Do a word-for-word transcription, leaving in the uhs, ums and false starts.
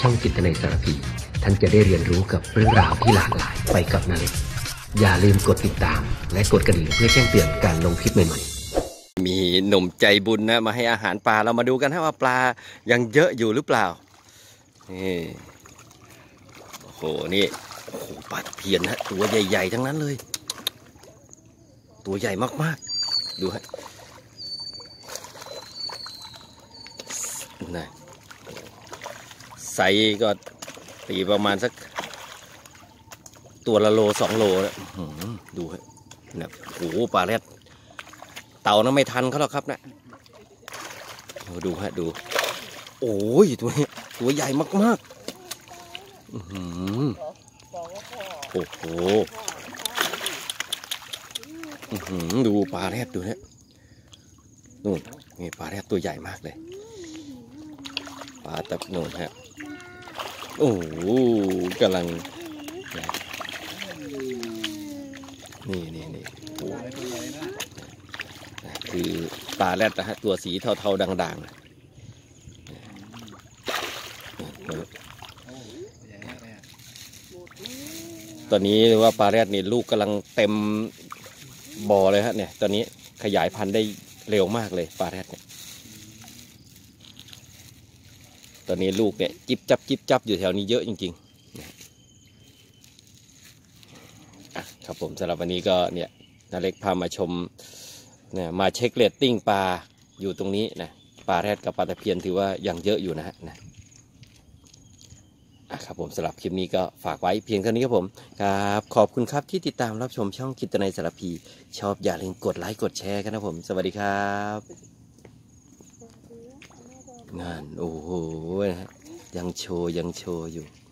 องจิตในสารพีท่านจะได้เรียนรู้กับเรื่องราวที่หลากหลายไปกับนาเล็กอย่าลืมกดติดตามและกดกระดิ่งเพื่อแจ้งเตือนการลงคลิปใหม่ๆมีหนุ่มใจบุญนะมาให้อาหารปลาเรามาดูกันว่าปลายังเยอะอยู่หรือเปล่านี่โอ้โหนี่โอ้โหปลาตะเพียนฮะตัวใหญ่ๆทั้งนั้นเลยตัวใหญ่มากๆดูฮะนะไซส์ก็ตีประมาณสักตัวละโลสองโลแล้วดูฮะนะโอ้โหปลาแรดเต่านั้นไม่ทันเขาหรอกครับนะดูฮะดูโอ้ยตัวนี้ตัวใหญ่มากๆอือโอ้โหดูปลาแรดดูฮะนู่นนี่ปลาแรดตัวใหญ่มากเลยปลาตะโนนฮะโอ้โหกำลังนี่นี่นี่คือปลาแรดนะฮะตัวสีเทาๆด่างๆตอนนี้ว่าปลาแรดนี่ลูกกำลังเต็มบ่อเลยฮะเนี่ยตอนนี้ขยายพันธุ์ได้เร็วมากเลยปลาแรดเนี่ยตอนนี้ลูกเนี่ยจิบจับจิบจับอยู่แถวนี้เยอะจริงๆอ่ะครับผมสำหรับวันนี้ก็เนี่ยนาเล็กพามาชมเนี่ยมาเช็คเรตติ้งปลาอยู่ตรงนี้นะปลาแรดกับปลาตะเพียนถือว่ายังเยอะอยู่นะฮะนะอ่ะครับผมสำหรับคลิปนี้ก็ฝากไว้เพียงเท่านี้ครับผมครับขอบคุณครับที่ติดตามรับชมช่องคิดในสารพีชอบอย่าลืมกดไลค์กดแชร์กันนะผมสวัสดีครับงานโอ้โหนะยังโชว์ยังโชว์อยู่